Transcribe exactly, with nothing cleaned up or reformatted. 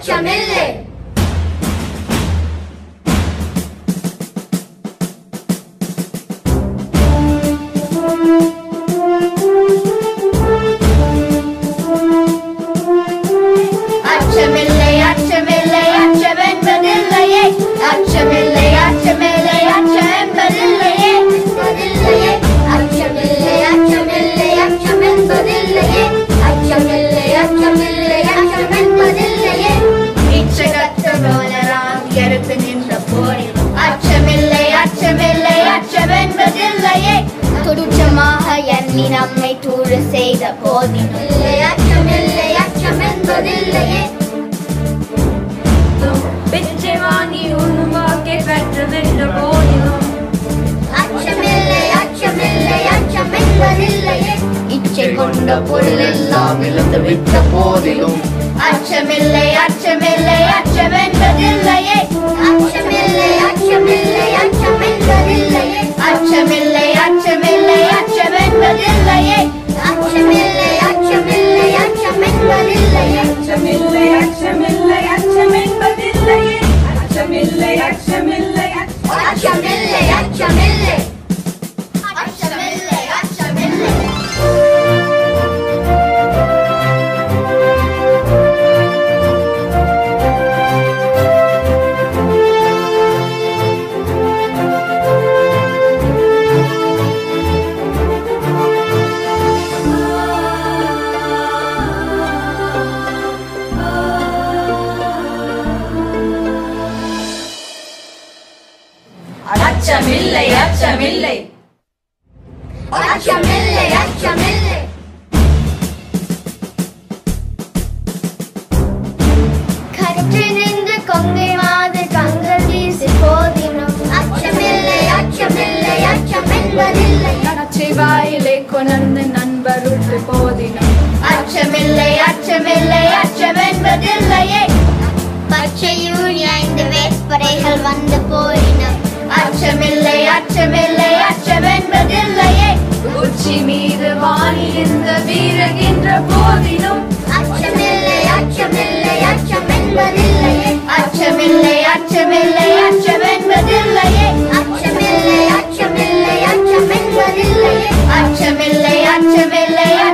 அச்சமில்லை. அச்சமில்லை அச்சமில்லை அச்சமென்பதில்லையே. அச்சமில்லை அச்சமில்லை அச்சமென்பதில்லையே. அச்சமில்லை அச்சமில்லை அச்சமென்பதில்லையே. அச்சமில்லை அச்சமில்லை அச்சமென்பதில்லையே. இச்சகத்தவனராம் எடுத்து நின்ற போரிலும் அச்சமில்லை அச்சமில்லை அச்சமென்பதில்லையே. துச்சமாக எண்ணி நம்மை தூறு செய்த போதிலும் அச்சமில்லை அச்சமென்பதில்லையே. பிச்சை வாங்கி உருவாக்கி பெற்றதில்ல போதிலும் அச்சமில்லை அச்சமில்லை அச்சமென்பதில்லையே. இச்சை கொண்ட பொருள் எல்லாம் இழந்து விட்ட போதிலும் அச்சமில்லை அச்சமில்லை அச்சமென்பதில்லையே. அச்சமில்லை அச்சமில்லை அச்சமென்பதில்லையே. அச்சமில்லை அச்சமில்லை அச்சமென்பதில்லையே. அச்சமில்லை அச்சமில்லை அச்சமென்பதில்லையே. அச்சமில்லை அச்சமில்லை அச்சமென்பதில்லையே. அச்சமில்லை அச்சமில்லை அச்சமில்லை அச்சமில்லை அச்சமில்லை அச்சமில்லை. அச்சமில்லை அச்சமில்லை அச்சமில்லை அச்சமில்லை. கற்று நின்று கொங்கை மாது கங்கள் வீசி போதினும் அச்சமில்லை அச்சமில்லை அச்சமென்பதில்லை. நச்சைவாயிலே கொணர்ந்து நண்பருட்டு போதினும் அச்சமில்லை அச்சமில்லை அச்சமென்பதில்லையே. பச்சையூர் ஐந்து வேட்பறைகள் வந்து போயினும் அச்சமில்லை அச்சமில்லை அச்சமென்பதில்லையே. உச்சி மீது வாணி இந்த வீரகின்ற போதிலும் அச்சமில்லை அச்சமில்லை அச்சமென்பதில்லையே. அச்சமில்லை அச்சமில்லை அச்சமென்பதில்லையே. அச்சமில்லை அச்சமில்லை அச்சமென்பதில்லையே. அச்சமில்லை அச்சமில்லை